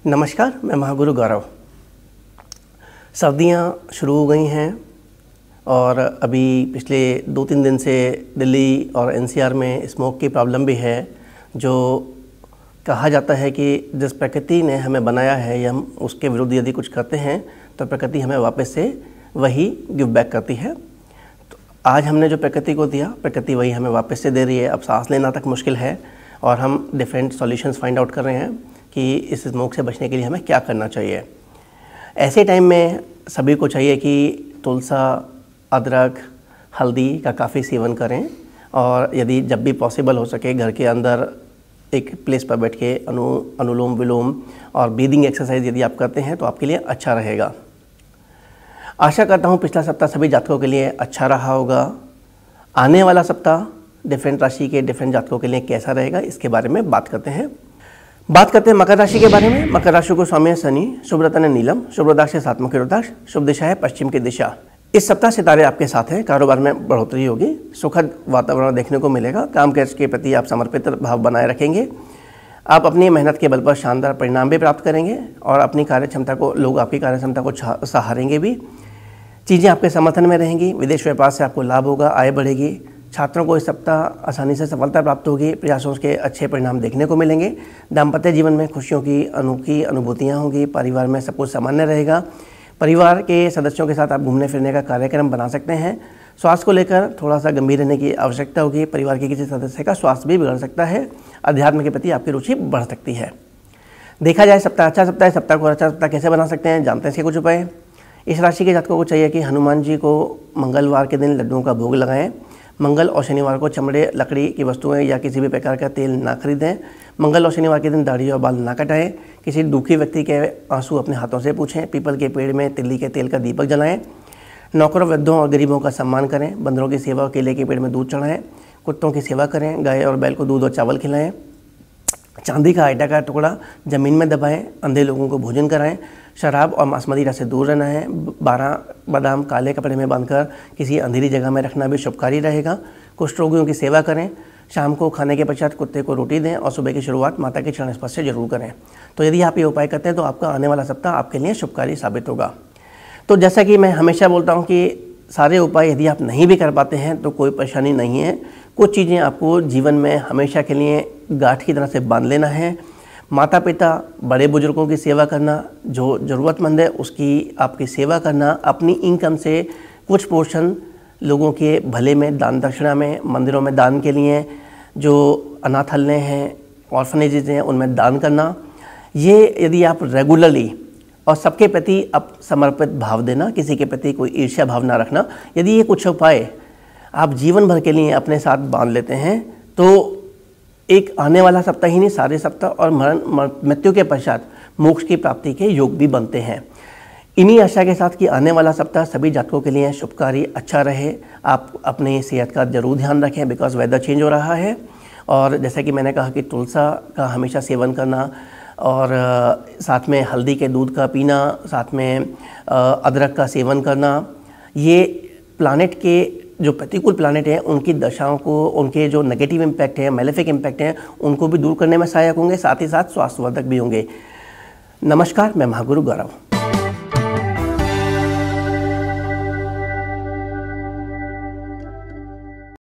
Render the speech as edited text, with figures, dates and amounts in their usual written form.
नमस्कार, मैं महागुरु गौरव। सर्दियाँ शुरू हो गई हैं और अभी पिछले 2-3 दिन से दिल्ली और एनसीआर में स्मोक की प्रॉब्लम भी है। जो कहा जाता है कि जिस प्रकृति ने हमें बनाया है या हम उसके विरुद्ध यदि कुछ करते हैं तो प्रकृति हमें वापस से वही गिव बैक करती है। तो आज हमने जो प्रकृति को दिया, प्रकृति वही हमें वापस से दे रही है। अब सांस लेना तक मुश्किल है और हम डिफरेंट सॉल्यूशंस फाइंड आउट कर रहे हैं कि इस स्मोक से बचने के लिए हमें क्या करना चाहिए। ऐसे टाइम में सभी को चाहिए कि तुलसा, अदरक, हल्दी का काफ़ी सेवन करें और यदि जब भी पॉसिबल हो सके घर के अंदर एक प्लेस पर बैठ के अनुलोम विलोम और ब्रीदिंग एक्सरसाइज यदि आप करते हैं तो आपके लिए अच्छा रहेगा। आशा करता हूँ पिछला सप्ताह सभी जातकों के लिए अच्छा रहा होगा। आने वाला सप्ताह डिफरेंट राशि के डिफरेंट जातकों के लिए कैसा रहेगा, इसके बारे में बात करते हैं मकर राशि के बारे में। मकर राशि को स्वामी है शनि, शुभ रत्न है नीलम, शुभ रुद्राक्ष है सातमुखी रुद्राक्ष, शुभ दिशा है पश्चिम की दिशा। इस सप्ताह सितारे आपके साथ हैं। कारोबार में बढ़ोतरी होगी, सुखद वातावरण देखने को मिलेगा। काम काज के प्रति आप समर्पित भाव बनाए रखेंगे। आप अपनी मेहनत के बल पर शानदार परिणाम भी प्राप्त करेंगे और अपनी कार्यक्षमता को लोग आपकी कार्यक्षमता को सहारेंगे भी। चीज़ें आपके समर्थन में रहेंगी। विदेश व्यापार से आपको लाभ होगा, आय बढ़ेगी। छात्रों को इस सप्ताह आसानी से सफलता प्राप्त होगी, प्रयासों के अच्छे परिणाम देखने को मिलेंगे। दाम्पत्य जीवन में खुशियों की अनोखी अनुभूतियाँ होंगी। परिवार में सब कुछ सामान्य रहेगा। परिवार के सदस्यों के साथ आप घूमने फिरने का कार्यक्रम बना सकते हैं। स्वास्थ्य को लेकर थोड़ा सा गंभीर रहने की आवश्यकता होगी। परिवार के किसी सदस्य का स्वास्थ्य भी बिगड़ सकता है। अध्यात्म के प्रति आपकी रुचि बढ़ सकती है। देखा जाए सप्ताह अच्छा सप्ताह है। सप्ताह को अच्छा सप्ताह कैसे बना सकते हैं, जानते हैं इसके कुछ उपाय। इस राशि के जातकों को चाहिए कि हनुमान जी को मंगलवार के दिन लड्डुओं का भोग लगाएं। मंगल और शनिवार को चमड़े, लकड़ी की वस्तुएं या किसी भी प्रकार का तेल ना खरीदें। मंगल और शनिवार के दिन दाढ़ी और बाल ना कटाएं। किसी दुखी व्यक्ति के आंसू अपने हाथों से पूछें। पीपल के पेड़ में तिल्ली के तेल का दीपक जलाएं। नौकरों, वृद्धों और गरीबों का सम्मान करें। बंदरों की सेवा और केले के पेड़ में दूध चढ़ाएं। कुत्तों की सेवा करें। गाय और बैल को दूध और चावल खिलाएं। चांदी का आटा का टुकड़ा ज़मीन में दबाएं। अंधे लोगों को भोजन कराएं। शराब और मांस मदिरा से दूर रहना है। 12 बादाम काले कपड़े में बांधकर किसी अंधेरी जगह में रखना भी शुभकारी रहेगा। कुष्ठ रोगियों की सेवा करें। शाम को खाने के पश्चात कुत्ते को रोटी दें और सुबह की शुरुआत माता के चरण स्पर्श से जरूर करें। तो यदि आप ये उपाय करते हैं तो आपका आने वाला सप्ताह आपके लिए शुभकारी साबित होगा। तो जैसा कि मैं हमेशा बोलता हूँ कि सारे उपाय यदि आप नहीं भी कर पाते हैं तो कोई परेशानी नहीं है। कुछ चीज़ें आपको जीवन में हमेशा के लिए गांठ की तरह से बांध लेना है। माता पिता, बड़े बुजुर्गों की सेवा करना, जो ज़रूरतमंद है उसकी आपकी सेवा करना, अपनी इनकम से कुछ पोर्शन लोगों के भले में, दान दक्षिणा में, मंदिरों में दान के लिए, जो अनाथालय हैं, ऑर्फनेजेज हैं, उनमें दान करना। ये यदि आप रेगुलरली और सबके प्रति आप समर्पित भाव देना, किसी के प्रति कोई ईर्ष्या भाव ना रखना, यदि ये कुछ उपाय आप जीवन भर के लिए अपने साथ बांध लेते हैं तो एक आने वाला सप्ताह ही नहीं, सारे सप्ताह और मृत्यु के पश्चात मोक्ष की प्राप्ति के योग भी बनते हैं। इन्हीं आशा के साथ कि आने वाला सप्ताह सभी जातकों के लिए शुभकारी अच्छा रहे। आप अपनी सेहत का जरूर ध्यान रखें बिकॉज वेदर चेंज हो रहा है। और जैसा कि मैंने कहा कि तुलसा का हमेशा सेवन करना और साथ में हल्दी के दूध का पीना, साथ में अदरक का सेवन करना, ये प्लानेट के जो प्रतिकूल प्लानेट हैं उनकी दशाओं को, उनके जो नेगेटिव इम्पैक्ट है, मेलेफिक इम्पैक्ट हैं, उनको भी दूर करने में सहायक होंगे। साथ ही साथ स्वास्थ्यवर्धक भी होंगे। नमस्कार, मैं महागुरु गौरव।